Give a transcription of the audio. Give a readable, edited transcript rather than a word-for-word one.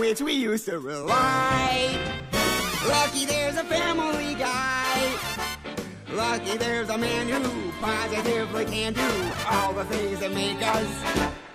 which we used to rely. Lucky there's a Family Guy. Lucky there's a man who positively can do all the things that make us